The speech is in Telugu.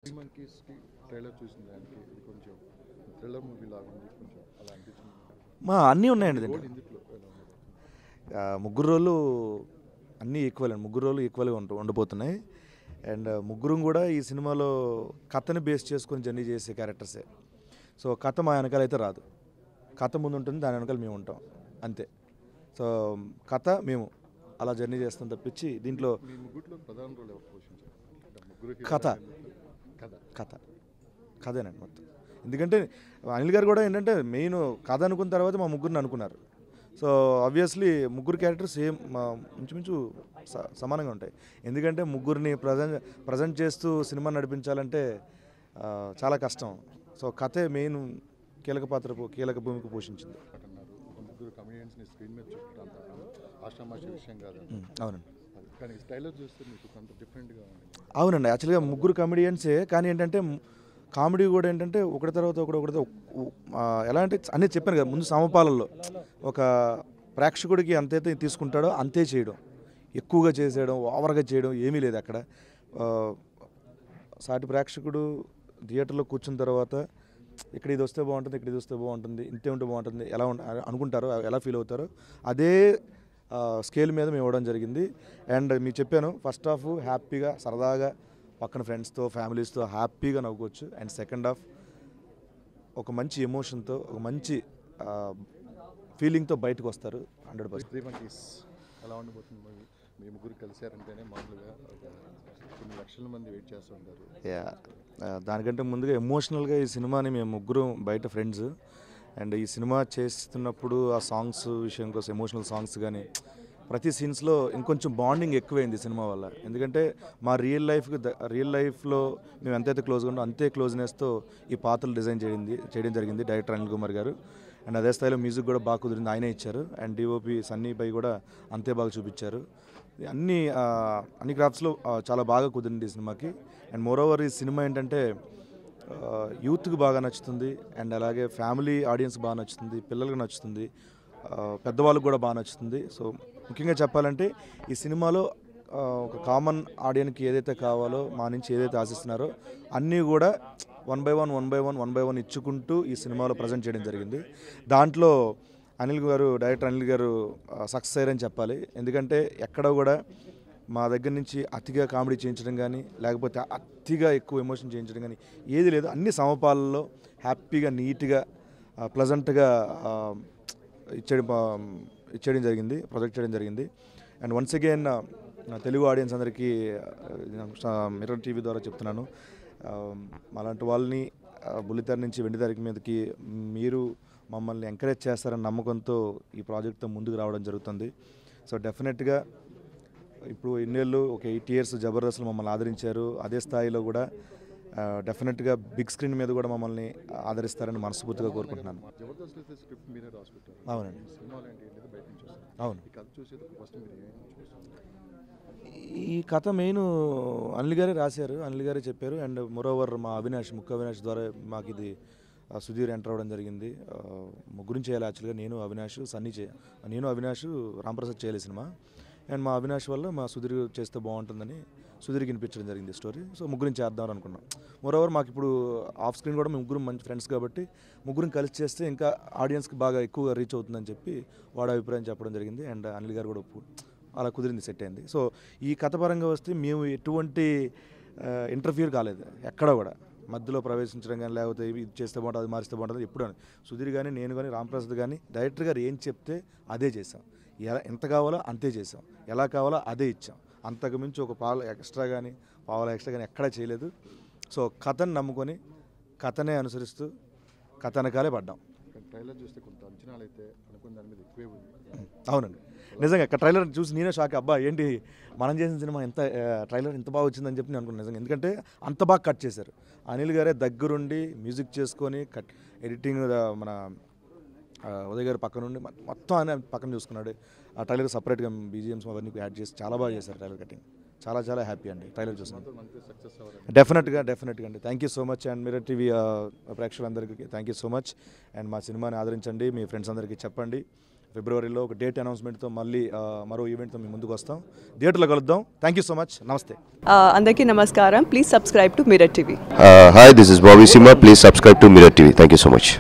మంకీస్కి ట్రైలర్ చూసిన దానికి ఇది కొంచెం థ్రిల్లర్ మూవీ లాగా ఉంది, కొంచెం అలా అనిపించింది. అన్నీ ఉన్నాయండి దీంట్లో. ఇందులో ఎలా ఉంది? ముగ్గురు రోజులు అన్నీ ఈక్వల్ అండి, ముగ్గురు రోజులు ఈక్వల్గా ఉండబోతున్నాయి. అండ్ ముగ్గురు కూడా ఈ సినిమాలో కథని బేస్ చేసుకొని జర్నీ చేసే క్యారెక్టర్సే. సో కథ మా వెనకాల అయితే రాదు, కథ ముందు ఉంటుంది, దాని వెనకాల మేము ఉంటాం అంతే. సో కథ మేము అలా జర్నీ చేస్తాం తప్పించి దీంట్లో మీ ముగ్గురులో ప్రధాన రోల్ ఎవరు పోషించారు? ముగ్గురు కథ కథ కథ కథేనండి మొత్తం. ఎందుకంటే అనిల్ గారు కూడా ఏంటంటే మెయిన్ కథ అనుకున్న తర్వాత మా ముగ్గురిని అనుకున్నారు. సో ఆబ్వియస్లీ ముగ్గురు క్యారెక్టర్స్ సేమ్ ఇంచుమించు సమానంగా ఉంటాయి. ఎందుకంటే ముగ్గురిని ప్రజెంట్ చేస్తూ సినిమా నడిపించాలంటే చాలా కష్టం. సో కథే మెయిన్ కీలక భూమిక పోషించింది. అన్నారు ముగ్గురు కమెడియన్స్ని స్క్రీన్ మీద చుట్టడం ఆషామాష విషయం కాదు. అవునండి, కానీ ట్రైలర్ చూస్తే మీకు కొంత డిఫరెంట్గా ఉంది. అవునండి. యాక్చువల్గా ముగ్గురు కమెడియన్సే, కానీ ఏంటంటే కామెడీ కూడా ఏంటంటే ఒకటి తర్వాత ఒకటి ఎలా అంటే అన్నీ చెప్పాను కదా ముందు, సమపాలల్లో ఒక ప్రేక్షకుడికి ఎంతైతే తీసుకుంటాడో అంతే చేయడం, ఎక్కువగా చేసేయడం, ఓవర్గా చేయడం ఏమీ లేదు అక్కడ. సాటి ప్రేక్షకుడు థియేటర్లో కూర్చున్న తర్వాత ఇక్కడ ఇది వస్తే బాగుంటుంది, ఇక్కడ ఇది వస్తే బాగుంటుంది, ఇంతే ఉంటే బాగుంటుంది, ఎలా అనుకుంటారో, ఎలా ఫీల్ అవుతారో అదే స్కేల్ మీద మేము ఇవ్వడం జరిగింది. అండ్ మీకు చెప్పాను, ఫస్ట్ హాఫ్ హ్యాపీగా సరదాగా పక్కన ఫ్రెండ్స్తో ఫ్యామిలీస్తో హ్యాపీగా నవ్వుకోవచ్చు. అండ్ సెకండ్ హాఫ్ ఒక మంచి ఎమోషన్తో, ఒక మంచి ఫీలింగ్తో బయటకు వస్తారు 100%. త్రీ మంకీస్ ఎలా ఉండబోతుంది మూవీ? మీ ముగ్గురు కలిసారంటేనే మామూలుగా కొన్ని లక్షల మంది వెయిట్ చేస్తూ ఉంటారు. దానికంటే ముందుగా ఎమోషనల్గా ఈ సినిమాని మేము ముగ్గురు బయట ఫ్రెండ్స్, అండ్ ఈ సినిమా చేస్తున్నప్పుడు ఆ సాంగ్స్ విషయం కోసం ఎమోషనల్ సాంగ్స్ కానీ ప్రతి సీన్స్లో ఇంకొంచెం బాండింగ్ ఎక్కువైంది సినిమా వల్ల. ఎందుకంటే మా రియల్ లైఫ్లో మేము ఎంతైతే క్లోజ్గా ఉందో అంతే క్లోజ్నెస్తో ఈ పాత్రలు డిజైన్ చేయడం జరిగింది డైరెక్టర్ అనిల్ కుమార్ గారు. అండ్ అదే స్థాయిలో మ్యూజిక్ కూడా బాగా కుదిరింది, ఆయనే ఇచ్చారు. అండ్ డిఓపి సన్నీ పై కూడా అంతే బాగా చూపించారు. అన్ని క్రాఫ్ట్స్లో చాలా బాగా కుదిరింది ఈ సినిమాకి. అండ్ మోరోవర్ ఈ సినిమా ఏంటంటే యూత్కి బాగా నచ్చుతుంది, అండ్ అలాగే ఫ్యామిలీ ఆడియన్స్ బాగా నచ్చుతుంది, పిల్లలకు నచ్చుతుంది, పెద్దవాళ్ళకు కూడా బాగా నచ్చుతుంది. సో ముఖ్యంగా చెప్పాలంటే ఈ సినిమాలో ఒక కామన్ ఆడియన్కి ఏదైతే కావాలో, మా నుంచి ఏదైతే ఆశిస్తున్నారో అన్నీ కూడా వన్ బై వన్ ఇచ్చుకుంటూ ఈ సినిమాలో ప్రజెంట్ చేయడం జరిగింది. దాంట్లో డైరెక్టర్ అనిల్ గారు సక్సెస్ అయ్యారని చెప్పాలి. ఎందుకంటే ఎక్కడ కూడా మా దగ్గర నుంచి అతిగా కామెడీ చేయించడం కానీ, లేకపోతే అతిగా ఎక్కువ ఎమోషన్ చేయించడం కానీ ఏది లేదు. అన్ని సమపాలలో హ్యాపీగా, నీట్గా, ప్లజెంట్గా ఇచ్చేయడం జరిగింది, ప్రొజెక్ట్ చేయడం జరిగింది. And once again Telugu audience అందరికీ మిర్రర్ టీవీ ద్వారా చెప్తున్నాను, అలాంటి వాళ్ళని బుల్లితెర నుంచి వెండితెర మీదకి మీరు మమ్మల్ని ఎంకరేజ్ చేస్తారన్న నమ్మకంతో ఈ ప్రాజెక్ట్తో ముందుకు రావడం జరుగుతుంది. సో డెఫినెట్గా ఇప్పుడు ఇన్నేళ్ళు ఒక 8 years జబర్దస్త్లో మమ్మల్ని ఆదరించారు, అదే స్థాయిలో కూడా డెఫినెట్గా బిగ్ స్క్రీన్ మీద కూడా మమ్మల్ని ఆదరిస్తారని మనస్ఫూర్తిగా కోరుకుంటున్నాను. అవునండి, అవును. ఈ కథ మెయిన్ అనిల్ గారే రాశారు, అనిల్ గారే చెప్పారు. అండ్ మోరోవర్ మా ముక్క అవినాష్ ద్వారా మాకు ఇది సుధీర్ ఎంటర్ అవ్వడం జరిగింది. ముగ్గురిని చేయాలి యాక్చువల్గా, నేను అవినాష్ రాంప్రసాద్ చేయాలి సినిమా. అండ్ మా అవినాష్ వల్ల మా సుధీర్ చేస్తే బాగుంటుందని సుధీర్కి వినిపించడం జరిగింది స్టోరీ. సో ముగ్గురిని చేద్దామని అనుకున్నాం. మోరోవర్ మాకు ఇప్పుడు ఆఫ్ స్క్రీన్ కూడా మేము ముగ్గురు మంచి ఫ్రెండ్స్ కాబట్టి ముగ్గురిని కలిసి చేస్తే ఇంకా ఆడియన్స్కి బాగా ఎక్కువగా రీచ్ అవుతుందని చెప్పి వాడు అభిప్రాయం చెప్పడం జరిగింది. అండ్ అనిల్ గారు కూడా అలా కుదిరింది, సెట్ అయింది. సో ఈ కథ పరంగా వస్తే మేము ఎటువంటి ఇంటర్ఫియర్ కాలేదు, ఎక్కడ కూడా మధ్యలో ప్రవేశించడం కానీ, లేకపోతే ఇది చేస్తే బాగుంటుంది, అది మారిస్తే బాగుంటుంది ఎప్పుడు అని. సుధీర్ కానీ, నేను కానీ, రాంప్రసాద్ కానీ డైరెక్టర్ గారు ఏం చెప్తే అదే చేసాం. ఎంత కావాలో అంతే చేసాం, ఎలా కావాలో అదే ఇచ్చాం. అంతకుమించి ఒక పావుల ఎక్స్ట్రా కానీ ఎక్కడా చేయలేదు. సో కథను నమ్ముకొని కథనే అనుసరిస్తూ కథ వెనకాలే పడ్డాం. ట్రైలర్ చూస్తే కొంత అంచనాలు అయితే అనుకున్న దాని మీద ఎక్కువే ఉంది. అవునండి, నిజంగా ట్రైలర్ చూసి నేనే షాక్. అబ్బా ఏంటి మనం చేసిన సినిమా ట్రైలర్ ఇంత బాగా వచ్చిందని చెప్పి నేను అనుకున్నాను నిజంగా. ఎందుకంటే అంత బాగా కట్ చేశారు. అనిల్ గారే దగ్గరుండి మ్యూజిక్ చేసుకొని ఎడిటింగ్ మన ఉదయ్ గారు పక్కన నుండి మొత్తం ఆయన పక్కన చూసుకున్నాడు. ఆ ట్రైలర్ సపరేట్గా BGMs అవన్నీ యాడ్ చేసి చాలా బాగా చేశారు ట్రైలర్ కటింగ్. చాలా హ్యాపీ అండి ట్రైలర్ చూసాను. డెఫినెట్గా అండి. Thank you so much. And Mirror TV ప్రేక్షకులందరికీ thank you so much. And మా సినిమాని ఆదరించండి, మీ ఫ్రెండ్స్ అందరికీ చెప్పండి. ఫిబ్రవరిలో ఒక డేట్ అనౌన్స్మెంట్తో మళ్ళీ మరో ఈవెంట్తో మేము ముందుకు వస్తాం. థియేటర్లో కలుద్దాం. Thank you so much. నమస్తే. అందరికీ నమస్కారం. Please subscribe to Mirror TV. Hi, this is Bobby Sima. Please subscribe to Mirror TV. Thank you so much.